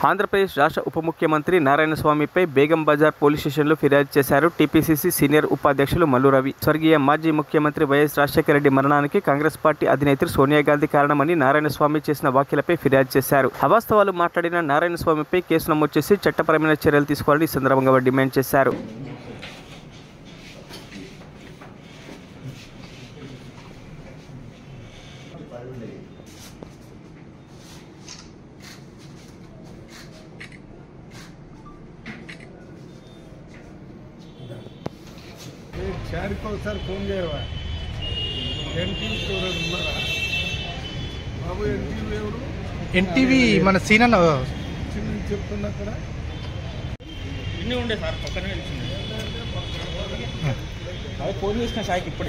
ఆంధ్రప్రదేశ్ రాష్ట్ర ఉప ముఖ్యమంత్రి నారాయణస్వామిపై బేగం బజార్ పోలీస్ స్టేషన్లో ఫిర్యాదు చేశారు టీపీసీసీ సీనియర్ ఉపాధ్యక్షులు మల్లు రవి. స్వర్గీయ మాజీ ముఖ్యమంత్రి వైఎస్ రాజశేఖర రెడ్డి మరణానికి కాంగ్రెస్ పార్టీ అధినేత్రి సోనియా గాంధీ కారణమని నారాయణస్వామి చేసిన వ్యాఖ్యలపై ఫిర్యాదు చేశారు. అవాస్తవాలు మాట్లాడిన నారాయణస్వామిపై కేసు నమోదు చేసి చట్టపరమైన చర్యలు తీసుకోవాలని ఈ సందర్భంగా డిమాండ్ చేశారు. शहर को सर फोन गया हुआ है एनटीवी बाबू एनटीवी मन सीन చెప్తున్నా అక్కడ ఇన్ని ఉండే సార్ పక్కనే అదే ఫోన్ చేసిన సాయికి ఇప్పుడే